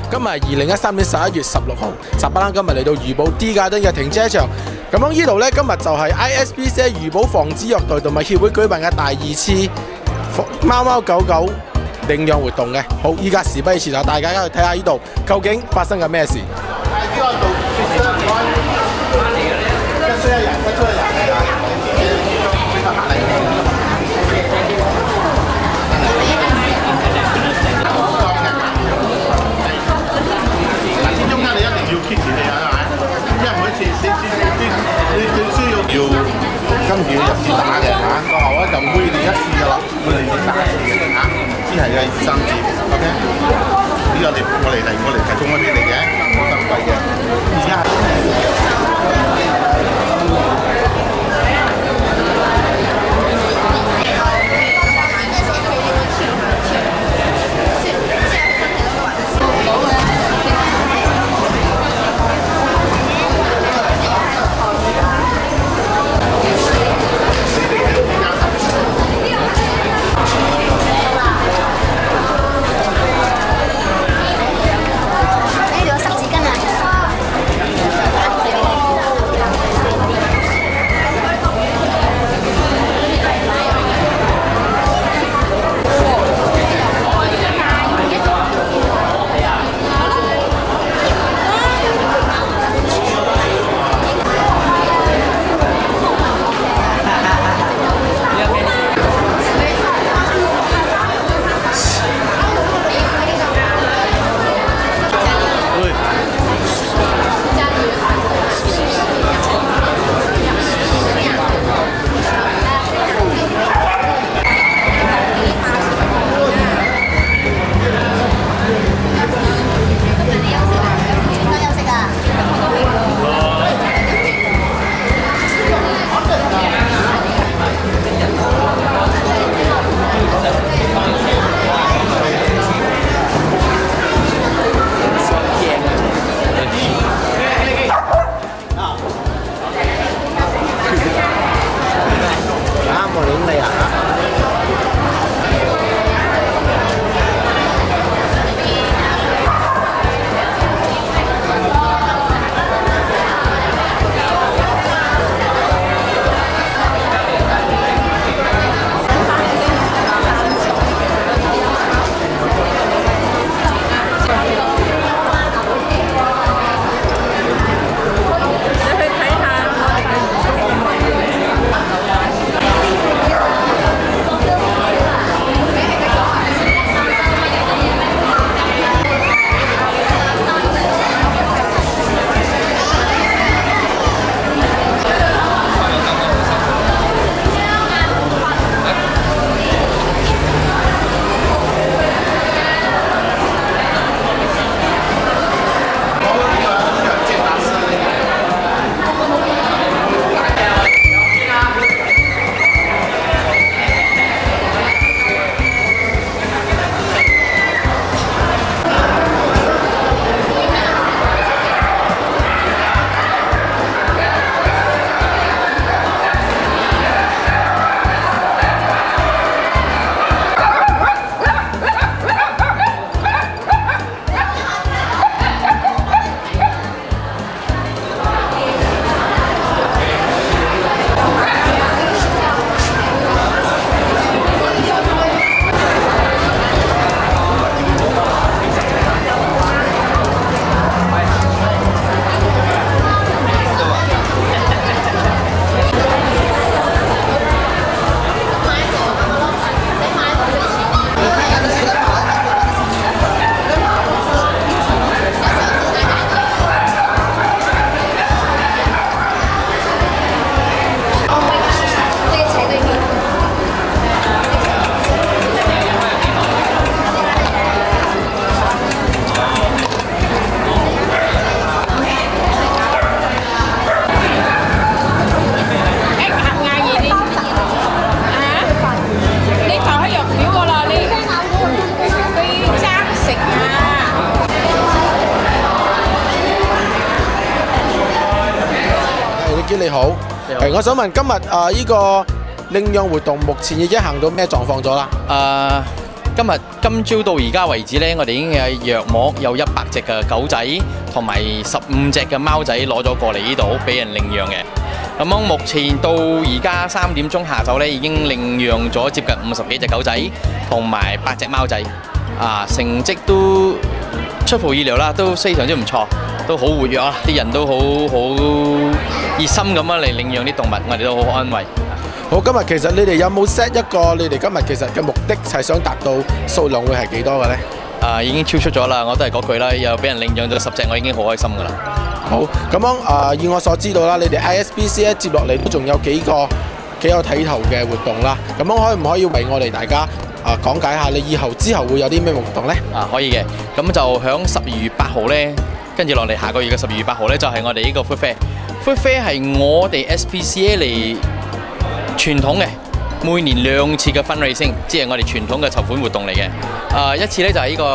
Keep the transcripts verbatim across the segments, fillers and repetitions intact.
今日係二零一三年十一月十六號，十巴冷今日嚟到怡保 D 加敦嘅停車場。咁樣呢度呢，今日就係 I S P C A 怡保防止虐待動物協會舉辦嘅第二次貓貓狗狗領養活動嘅。好，依家事不宜遲啦，大家去睇下呢度究竟發生緊咩事。 跟住入次打嘅嚇，過後咧就每年一次嘅啦，每年三次嘅嚇，先係嘅二三次 ，OK？ 呢個你我嚟提我嚟提供咗俾你嘅，冇收費嘅。而家。 你好，誒，我想問今日啊呢個領養活動目前已經行到咩狀況咗啦？ 今日今朝到而家為止咧，我哋已經有約莫有一百隻嘅狗仔同埋十五隻嘅貓仔攞咗過嚟呢度俾人領養嘅。咁樣目前到而家三點鐘下晝咧，已經領養咗接近五十幾隻狗仔同埋八隻貓仔，啊成績都出乎意料啦，都非常之唔錯，都好活躍啊！啲人都好好熱心咁樣嚟領養啲動物，我哋都好安慰。 好，今日其實你哋有冇 set 一個你哋今日其實嘅目的係想達到數量會係幾多嘅呢？ 啊，已經超出咗啦！我都係嗰句啦，又俾人領養咗十隻，我已經好開心噶啦。 好，咁樣啊，以我所知道啦，你哋 I S B C 咧接落嚟都仲有幾個幾有睇頭嘅活動啦。咁樣可唔可以為我哋大家啊講解下你以後之後會有啲咩活動呢？ 啊，可以嘅。咁就響十二月八號呢，跟住落嚟下個月嘅十二月八號呢，就係我哋呢個 Food Fair。Food Fair 係我哋 S P C A 嚟傳統嘅，每年兩次嘅 fundraising， 即係我哋傳統嘅籌款活動嚟嘅。啊，一次呢就係呢個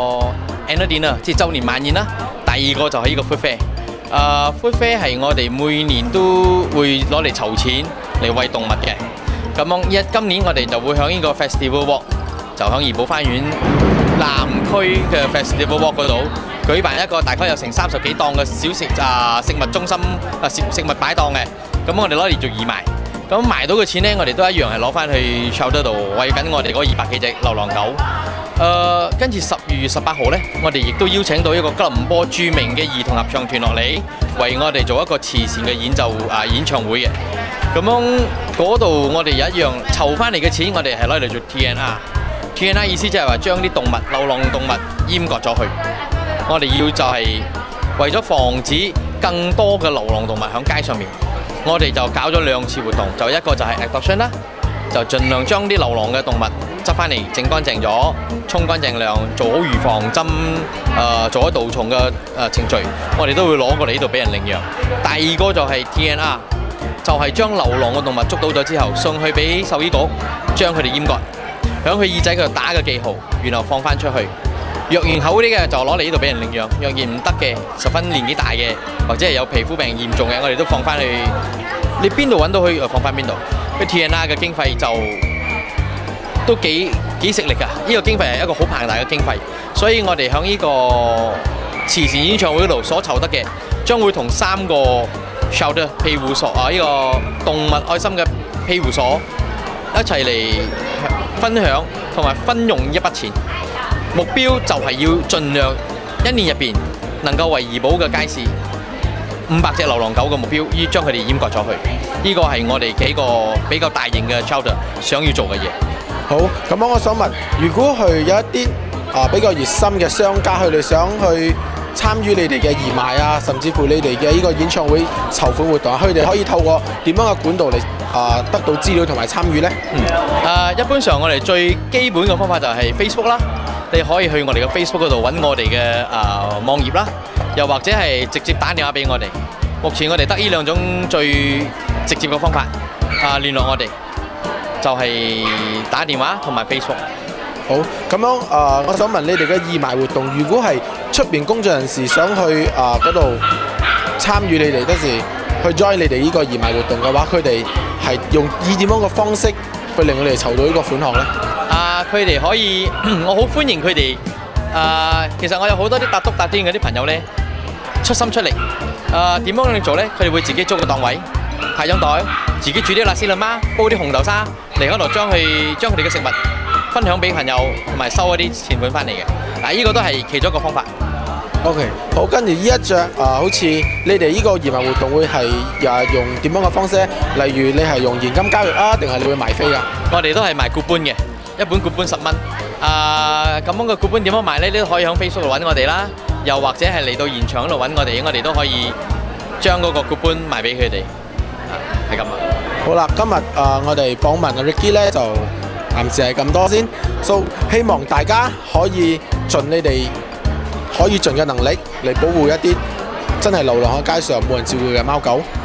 Annual Dinner， 即係週年晚宴啦。第二個就係呢個 Food Fair。啊 ，Food Fair 係我哋每年都會攞嚟籌錢嚟餵動物嘅。咁樣一今年我哋就會響呢個 Festival Walk， 就響怡保花園南區嘅 Festival Walk 嗰度舉辦一個大概有成三十幾檔嘅小食啊食物中心啊食食物擺檔嘅。咁我哋攞嚟做義賣。咁賣到嘅錢呢，我哋都一樣係攞翻去 shelter 度餵緊我哋嗰二百幾隻流浪狗。誒、呃，跟住十二月十八號呢，我哋亦都邀請到一個吉隆坡著名嘅兒童合唱團落嚟，為我哋做一個慈善嘅演奏啊演唱會嘅。咁樣嗰度我哋有一樣籌翻嚟嘅錢，我哋係攞嚟做 T N R。T N R 意思即係話將啲動物流浪動物閹割咗去。我哋要就係為咗防止更多嘅流浪動物喺街上面。我哋就搞咗兩次活動，就一個就係 adoption 啦，就盡量將啲流浪嘅動物執翻嚟，整乾淨咗，沖乾淨涼，做好預防針，誒、呃、做咗杜蟲嘅誒程序，我哋都會攞過嚟呢度俾人領養。第二個就係 T N R， 就係將流浪嘅動物捉到咗之後，送去俾獸醫局，將佢哋閹割，響佢耳仔嗰度打個記號，然後放翻出去。若然好啲嘅就攞嚟呢度俾人領養，若然唔得嘅，十分年紀大嘅或者係有皮膚病嚴重嘅，我哋都放翻去。你邊度揾到佢，就放翻邊度。佢 T N R 嘅經費就都幾幾食力㗎，呢、這個經費係一個好龐大嘅經費，所以我哋喺呢個慈善演唱會嗰度所籌得嘅，將會同三個 shelter 庇護所啊，呢、這個動物愛心嘅庇護所一齊嚟分享同埋分用一筆錢。目標就係要盡量一年入邊能夠為怡保嘅街市五百隻流浪狗嘅目標，要將佢哋閹割咗去。呢個係我哋幾個比較大型嘅 shelter 想要做嘅嘢。 好，咁樣我想問，如果係有一啲啊比較熱心嘅商家，佢哋想去參與你哋嘅義賣啊，甚至乎你哋嘅呢個演唱會籌款活動，佢哋可以透過點樣嘅管道嚟啊得到資料同埋參與呢？ 嗯。啊，一般上我哋最基本嘅方法就係 Facebook 啦。你可以去我哋嘅 Facebook 嗰度揾我哋嘅啊網頁啦，又或者係直接打電話俾我哋。目前我哋得呢兩種最直接嘅方法啊聯絡我哋，就係、是、打電話同埋 Facebook。 好，咁樣啊、呃，我想問你哋嘅義賣活動，如果係出邊工作人士想去啊嗰度參與你哋嗰時去 join 你哋呢個義賣活動嘅話，佢哋係用以點樣嘅方式去令我哋籌到呢個款項呢？ 啊！佢哋可以，我好歡迎佢哋。啊，其實我有好多啲搭篤搭癲嗰啲朋友咧，出心出力。啊，點樣去做咧？佢哋會自己租個檔位，派張袋，自己煮啲辣絲辣媽，煲啲紅豆沙嚟嗰度將佢將佢哋嘅食物分享俾朋友，同埋收一啲錢款翻嚟嘅。嗱，呢個都係其中一個方法。 OK， 好，跟住呢一隻啊，好似你哋呢個義賣活動會係啊用點樣嘅方式？例如你係用現金交易啊，定係你會賣飛㗎？ 我哋都係賣固本嘅。一本固本十蚊，啊咁樣嘅固本點樣賣呢？你都可以喺 Facebook 度揾我哋啦，又或者係嚟到現場度揾我哋，我哋都可以將嗰個固本賣俾佢哋，係咁啊。 好啦，今日啊、呃、我哋訪問阿 Ricky 咧就暫時係咁多先，所以希望大家可以盡你哋可以盡嘅能力嚟保護一啲真係流浪喺街上冇人照顧嘅貓狗。